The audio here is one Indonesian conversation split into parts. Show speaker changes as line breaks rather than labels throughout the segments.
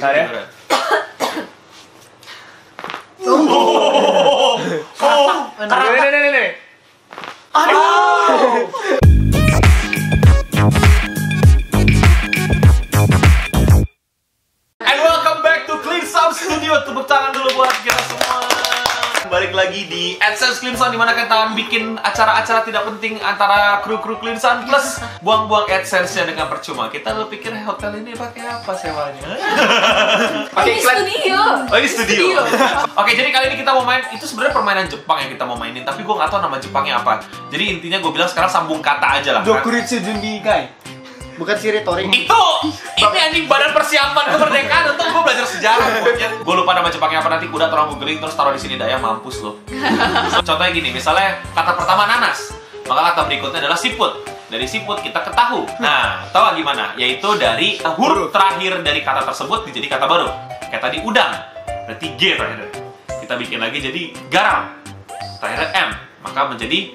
Bentar ya. Nih. Aduh. And welcome back to Clean Sound Studio. Tepuk tangan dulu buat kita semua. Balik lagi di AdSense Clean Sound, dimana kita akan bikin acara-acara tidak penting antara kru-kru Clean Sound plus buang-buang AdSense-nya dengan percuma. Kita lo pikir hotel ini pakai apa sewanya? Pakai
studio.
Oh, ini studio. Oke, jadi kali ini kita mau main, itu sebenarnya permainan Jepang yang kita mau mainin, tapi gue nggak tahu nama Jepangnya apa. Jadi intinya gue bilang sekarang sambung kata aja lah.
Dokuritsu Junbikai. Bukan Shiritori.
Itu ini anjing badan persiapan kemerdekaan, untuk gue belajar sejarah. Gue lupa nama Jepangnya apa, nanti udah tolong googling terus taruh di sini dah ya, mampus lo. Contohnya gini, misalnya kata pertama nanas, maka kata berikutnya adalah siput. Dari siput kita ke tahu. Nah, tahu gimana? Yaitu dari huruf terakhir dari kata tersebut dijadi kata baru. Kayak tadi udang, berarti G terakhir. Kita bikin lagi jadi garam, terakhir M, maka menjadi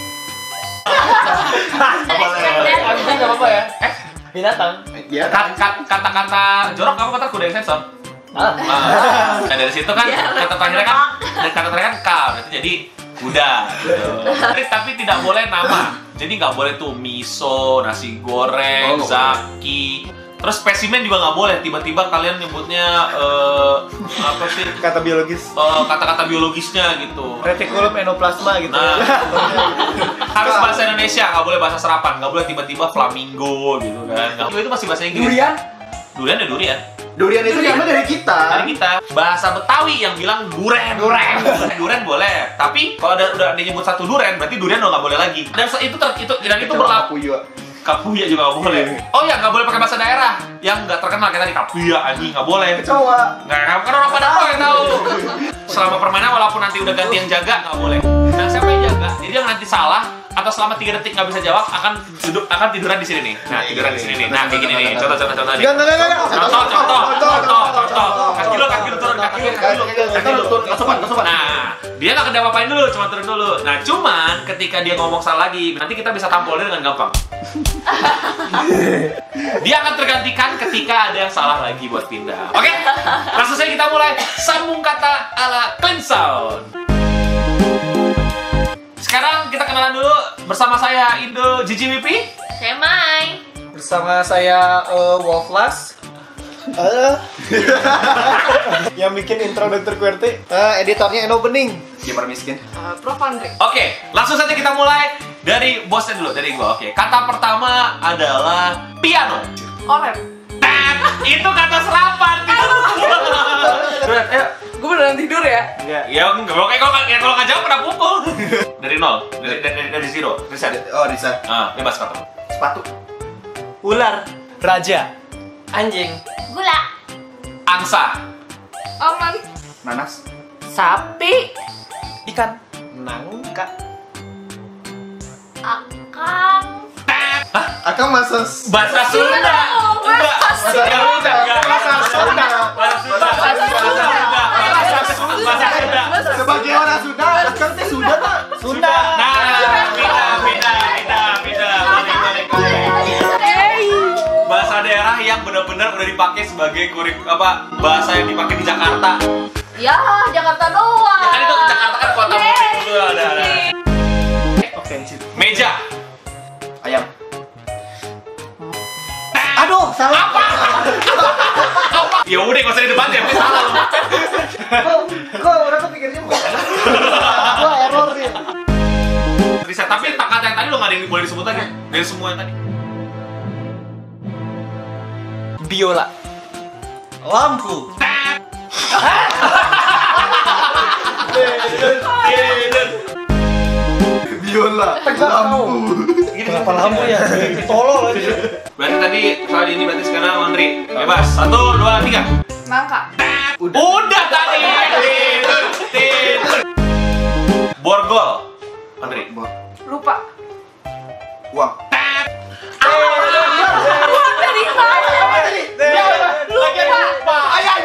Nggak apa-apa ya. Binatang.
kata-kata jorok apa kata kuda yang sensor. Nah, dari situ kan kata terakhirnya kan, kata terakhir kan K, berarti jadi kuda gitu. Tapi tidak boleh nama. Jadi nggak boleh tuh miso, nasi goreng, zaki. Terus spesimen juga nggak boleh. Tiba-tiba kalian nyebutnya apa sih?
Kata biologis.
Kata-kata biologisnya gitu.
Retikulum endoplasma gitu.
Nah, harus bahasa Indonesia, nggak boleh bahasa serapan, nggak boleh tiba-tiba flamingo gitu kan. Itu masih bahasa Inggris.
Durian?
Durian ya durian.
Durian itu diambil dari kita.
Dari kita. Bahasa Betawi yang bilang duren. Duren boleh. Tapi kalau udah disebut satu duren, berarti durian udah nggak boleh lagi. Dan itu berlaku. Kapuya juga nggak boleh. Oh ya, nggak boleh pakai bahasa daerah yang nggak terkenal kayak tadi kapuya, anjing nggak boleh.
Kecoa.
Nggak, kan orang pada tahu yang tahu. Selama permainan walaupun nanti udah ganti yang jaga nggak boleh. Nah, siapa yang jaga? Jadi yang nanti salah atau selama 3 detik nggak bisa jawab akan tiduran di sini nih. Nah, tiduran di sini nih. Nah, kayak gini nih. Contoh nih. Contoh. Kaki lu turun. Nah, dia nggak kena apa-apain dulu, cuma turun dulu. Nah, cuman ketika dia ngomong salah lagi, nanti kita bisa tampol dia dengan gampang. Dia akan tergantikan ketika ada yang salah lagi buat pindah. Oke? Langsung saja kita mulai sambung kata ala Clean Sound. Sekarang kita kenalan dulu bersama saya Indo GGWP.
Saya Mai.
Bersama saya Wolflas. Yang bikin intro Dr. QWERTY. Editornya Eno Bening.
Gamer miskin.
Prof Andre.
Oke, langsung saja kita mulai dari bosnya dulu, dari gua. Oke, kata pertama adalah piano.
Oren.
Itu kata serapan.
Ayo, gue beneran tidur ya?
Enggak. Ya enggak. Kalau nggak jawab kena pukul. Dari nol, dari zero. Reset.
Reset.
Bebas kata.
Sepatu.
Ular.
Raja.
Anjing.
Gula.
Angsa.
Aman.
Nanas.
Sapi.
Ikan. Nangka.
Akang.
Akang bahasa
Bahasa Sunda. Enggak. Bahasa Sunda.
Sebagai orang Sunda, Akang teh Sunda tak?
Sunda. Nah, beda. Bahasa daerah yang benar-benar udah dipakai sebagai bahasa yang dipakai di Jakarta.
Ya, Jakarta doang.
Ya kan itu Jakarta kan kota mudik dulu ada.
Ofensif.
Meja.
Ayam. Aduh, salah.
Apa? Ya udah, nggak usah di depan ya, salah lu.
Kok udah kepikirnya gua error dia.
Riset, tapi kata yang tadi lo nggak ada yang boleh disebut lagi dari semua yang tadi.
Biola.
Lampu. Biola. Lampu.
Kenapa lampu ya? Tolol aja.
Berarti tadi kali ini berarti sekarang Andri bebas. 1, 2, 3.
Nangka.
Udah tadi. Tidur. Borgol. Andri.
Lupa.
Uang.
Dari mana? Lupa.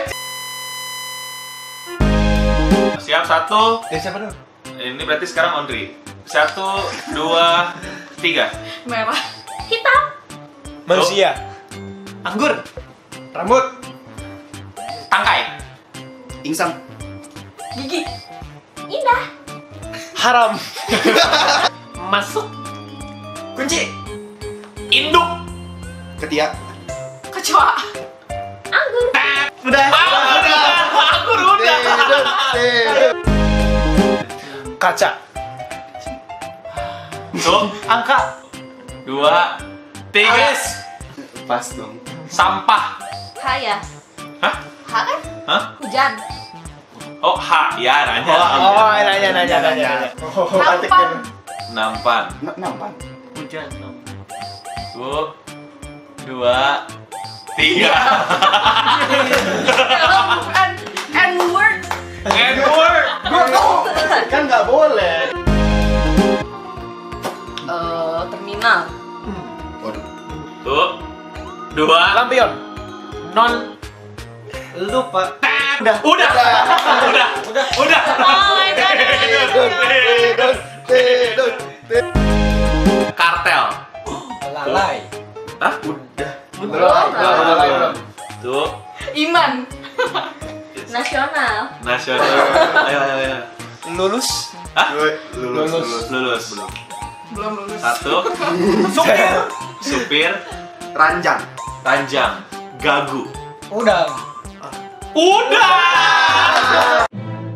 Siap, 1.
Siapa dulu?
Ini berarti sekarang Andri. 1, 2, 3.
Merah. Hitam.
Manusia.
Anggur. Rambut.
Tangkai.
Insang.
Gigi. Indah.
Haram. Masuk.
Kunci.
Induk.
Ketiak.
Kecoa. Anggur.
Udah.
Anggur udah.
Kaca.
Tuh.
Angka.
2, 3.
Pas dong.
Sampah.
Haya.
Hah?
Ha kan?
Hah?
Hujan.
Oh, ya nanya.
Oh, nanya.
Nampan.
Nampan.
Nampan.
Hujan.
2, 3.
Bukan N-word.
Edward.
Kan nggak boleh.
Terminal.
Waduh.
Tuh. 2.
Lampion. Non. Lupa.
Udah.
Oh my god.
Kartel.
Lalai.
Hah?
Belum.
Tuh.
Iman. Nasional.
Nasional. Ayo.
Lulus.
Hah?
Lulus.
Belum lulus.
1. Supir.
Ranjang.
Ranjang. Gagu.
Udang.
Udah.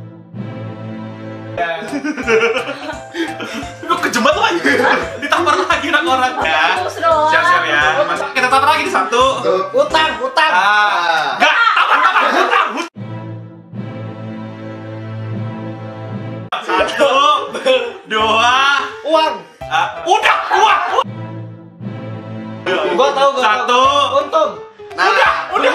Lu kejebat lagi. Ditampar lagi anak orang ya.
Terus doang.
Siap-siap ya. Kita tampar lagi di 1.
Utang.
Enggak, tampar. Hutang. 1, 2.
Uang.
Udah.
Gua tahu.
1.
Untung.
Nah,
Udah.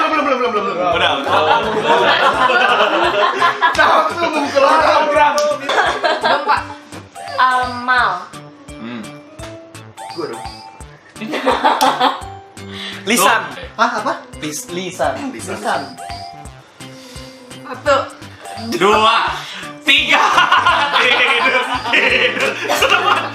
langsung keluar.
Belum, Pak. Amal.
Gua dong.
Lisan.
Hah, apa?
Lisan.
Lisan.
1.
2, 3. Tidur. Seneng banget.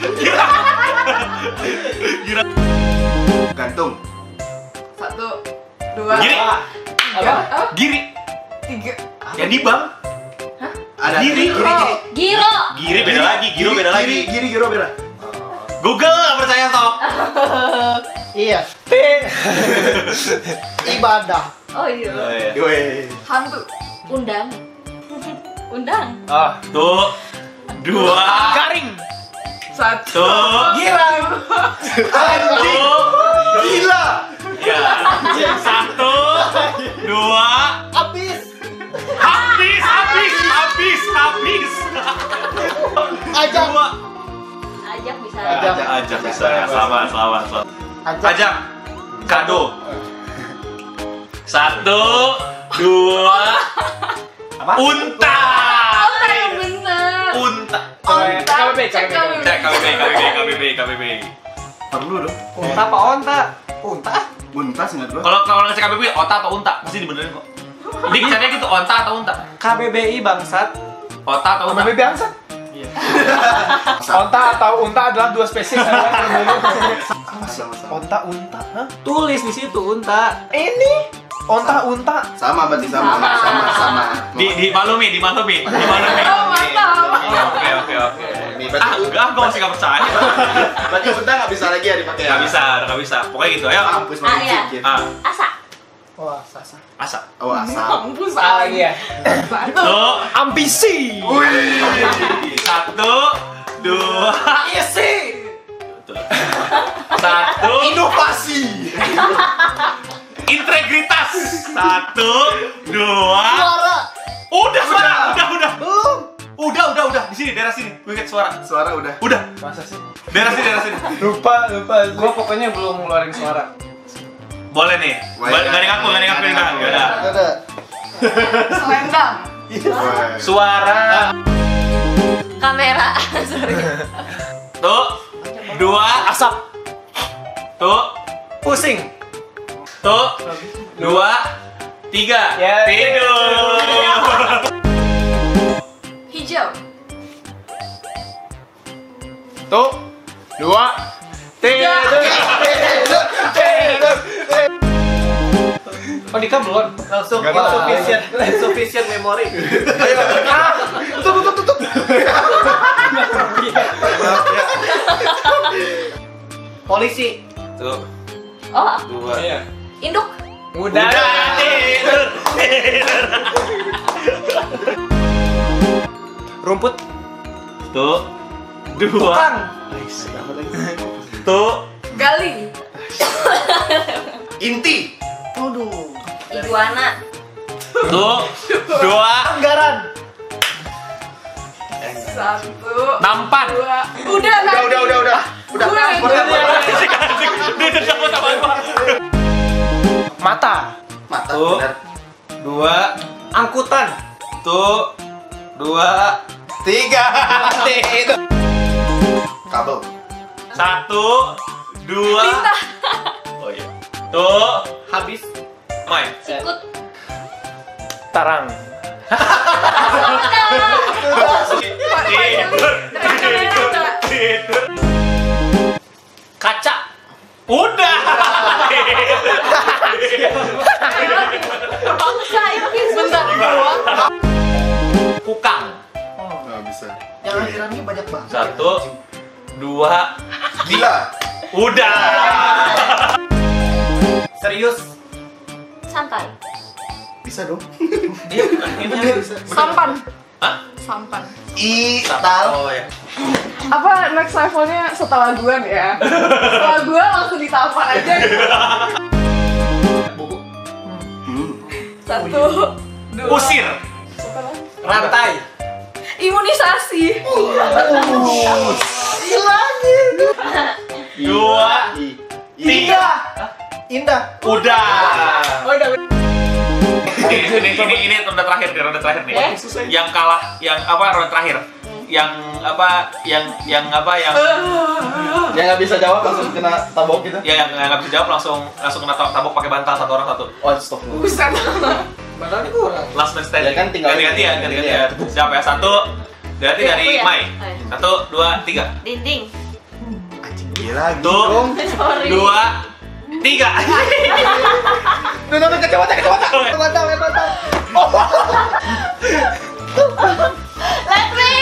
Gila.
Gantung.
1, 2,
Giri.
3.
Giri.
3.
Yang di bank.
Ada
Giri.
Giro.
Giri beda lagi. Giro beda lagi.
Giro beda.
Google nggak percaya toh.
Iya. T. Ibadah.
Oh iya.
Weh.
Hantu. Undang. Undang.
Tuh. 2.
Garing.
1.
Girang.
Tuh.
Gila.
Ya. 1, 2.
Habis.
Habis.
Ajak.
2.
Ajak bisa.
Ajak bisa. Selamat. Ajak. Kado. 1, 2.
Apa?
Unta.
Oh, yang bener.
Unta.
Onta.
Cek KBB.
Cek KBB.
Perlu dong.
Unta apa onta? Unta.
Buntas nggak dulu?
Kalau ngecek KBB ota atau unta pasti dibenerin kok. Ini caranya gitu onta atau unta.
KBBI bangsat.
Ota atau unta.
KBBI bangsat. Onta atau unta adalah dua spesies.
Sama.
Onta, unta, hah? Tulis di situ unta. Ini onta, unta.
Sama berarti sama.
Dimaklumi.
Oh, mantap.
Oke.
Ini berarti
Enggak, gue masih gak percaya.
berarti unta nggak bisa lagi ya dipakai.
Gak bisa. Pokoknya gitu, ayo.
Mampus
Iya.
Ah,
Asa.
Wah, sasa.
asa.
Oh, asal.
Mampus.
Ah, iya.
Tuh.
Ambisi.
1, 2.
Isi.
1.
Inovasi.
Integritas. 1, 2.
Suara.
Udah.
Belum.
Udah. Di sini, daerah sini. Gue inget suara.
Suara udah.
Udah.
Masa sih?
Daerah sini.
Lupa. Gua pokoknya belum ngeluarin suara.
Boleh nih. Gak ngaku. Yaudah.
Ada.
Selendang.
Suara.
Kamera. Sorry.
Tuh. 2.
Asap.
Tuh.
Pusing.
Tuh. 2, 3.
Ya.
Tidur.
Hijau.
Tuh. 2. Tidur. Oh, Dika belum.
Langsung
Nggak apa-apa.
insufficient memory.
Tutup.
Polisi.
Tuh.
Oh,
2.
Iya.
induk.
Udah.
Tidur.
Rumput.
Tuh. 2.
Tukang.
Tuh.
Gali.
Inti.
Iguana.
Tuh. 2.
Anggaran.
1,
Nampan.
2. Udah tadi.
Udah.
Mata.
Mata.
Tuh.
Benar.
2.
Angkutan.
Tuh. 2.
3. Kabel.
1. 2.
Lintah.
Oh iya. Tuh.
Habis.
Main.
Sikut.
Tarang.
Tidur. Kaca. Udah.
Bangsa ini sebentar doang.
Kukang.
Nggak bisa.
Yang akhirannya banyak banget.
1, 2,
Gila.
udah.
Serius.
Santai.
Bisa dong.
Ini bisa.
Sampan.
Hah?
Sampan.
Tal.
Oh ya.
Apa next levelnya setelah gua nih ya? Setelah gua langsung ditampan aja gitu. Satu, dua.
Usir.
Rantai.
Imunisasi.
2, 3,
Indah.
udah.
Oh, udah.
Ini ronde terakhir nih, ronde terakhir nih. Yang kalah, yang apa ronde terakhir? Yang apa? Yang
Yang nggak bisa jawab langsung kena tabok gitu.
ya yang nggak bisa jawab langsung kena tabok pakai bantal satu orang satu.
Oh, stop.
Buset.
Padahal ini kurang.
Last man standing.
Ya kan tinggal
ganti-gantian,
ini.
ganti-gantian. Siapa ya? Satu. Ganti dari
Aku ya?
Mai.
Oh, iya.
1, 2, 3.
Dinding.
Gila gitu.
Tuh.
Sorry.
2, 3.
Nonton kacamata.
Let me.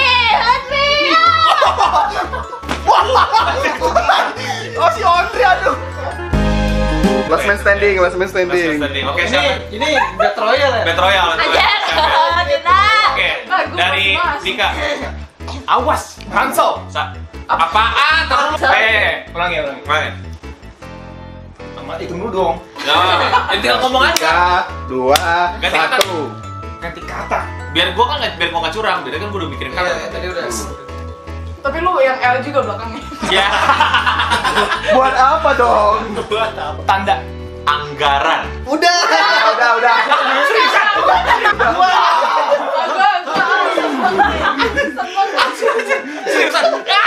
Oh, si Ondri aduh. Last man standing.
Last man standing. Oke, siapa?
Ini Battle Royale ya?
Battle Royale.
Anjir. Tidak.
Oke.
Bagus,
Dari
Mas.
Dika.
Awas. Hansel.
Apaan? Terus.
Ulangi.
Main.
Sama hitung dulu dong.
Nah, tinggal ngomong aja.
3, 2,
Ganti kata.
1.
Ganti kata.
Biar gua nggak curang. Biar kan gua udah mikirin kata.
Tadi udah.
Tapi lu yang L juga belakangnya.
Ya.
Buat apa dong?
Tanda.
Anggaran.
Udah.
Seriusan.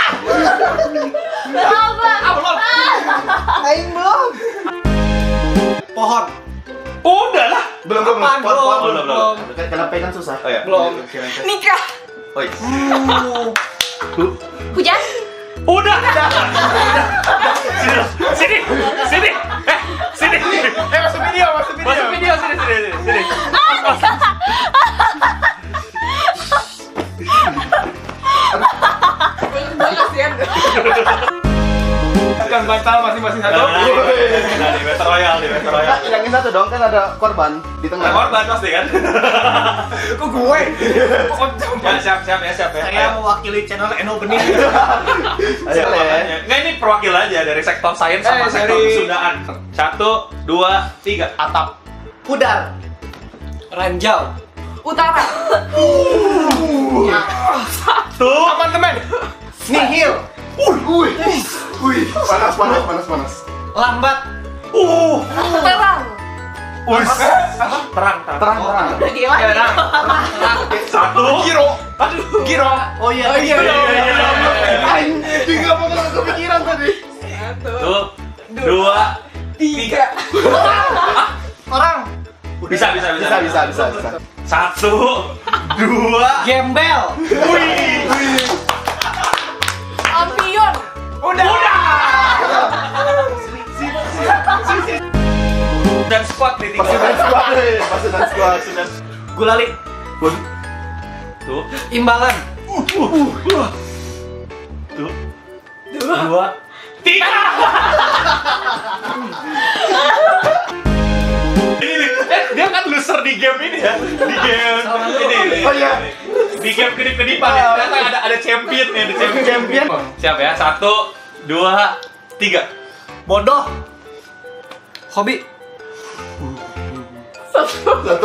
Aing belum.
Pohon.
Udah lah.
Belum.
Apaan, belum.
Karena pegang susah.
Oh ya.
Belum.
Nikah.
Oi.
Hujan.
Udah. Sini. Sini. Sini.
Masuk video.
Masuk video sini.
Kasihan.
Akan batal masing-masing satu.
Nah, di Battle Royale.
Hilangin satu dong, kan ada korban di tengah.
Korban pasti kan?
Kok gue?
Ya, siap ya.
Saya mewakili channel Eno Bening.
Ayo, Le.
Nggak, ini perwakilan aja dari sektor sains sama sektor
dari-
kesundaan. 1, 2, 3.
Atap. Pudar. Ranjau.
Utara.
Tuh.
Amandemen. Nihil.
Wih, panas.
Lambat.
Terang.
Terang.
Terang.
Udah gila.
Satu.
Giro. Oh iya.
Aing nggak bakal kepikiran tadi.
Tuh. 2, 3.
Orang.
Bisa. 1, 2.
Gembel.
Lampion.
Udah.
Dan dan squad nih tinggal.
Pasukan squad nih, pasukan squad.
Gulali.
Tuh.
Imbalan.
Tuh.
2.
3. Ini dia kan loser di game ini ya. Di game ini.
Oh iya.
Di game kedip-kedipan ya. Ternyata ada champion nih, ada champion. Siap ya. 1, 2, 3.
Bodoh. Hobi.
1,
2,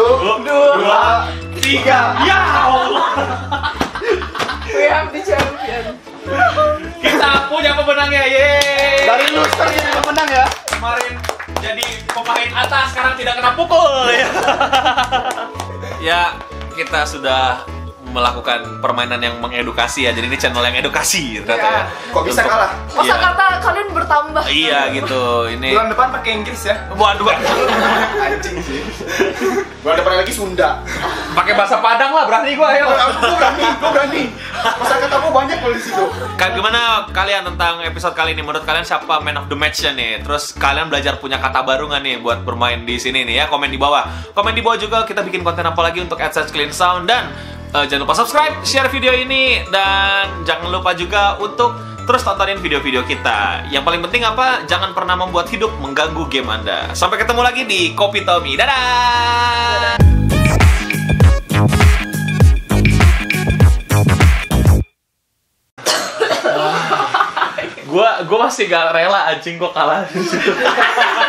3. Ya Allah.
We have the champion.
Kita punya pemenangnya. Yeay.
Dari loser jadi pemenang ya.
Kemarin jadi pemain atas, sekarang tidak kena pukul ya. Ya, kita sudah melakukan permainan yang mengedukasi ya. Jadi ini channel yang edukasi ternyata ya.
Kok bisa
Untuk-
kalah?
Masa
Iya.
kata kalian bertambah?
Iya gitu. Ini
Bulan depan pakai Inggris ya.
waduh.
Anjing sih. Bulan depan lagi Sunda.
Pakai bahasa Padang lah, berani gua ayo.
Gue berani. Masa katamu banyak kalau di situ.
Gimana kalian tentang episode kali ini? Menurut kalian siapa man of the match-nya nih? Terus kalian belajar punya kata baru nggak nih buat bermain di sini nih ya? Komen di bawah. Komen di bawah juga kita bikin konten apa lagi untuk AdSense Clean Sound. Dan jangan lupa subscribe, share video ini, dan jangan lupa juga untuk terus tontonin video-video kita. Yang paling penting apa? Jangan pernah membuat hidup mengganggu game Anda. Sampai ketemu lagi di Kopi Tommy. Dadah! Gua masih gak rela anjing gua kalah.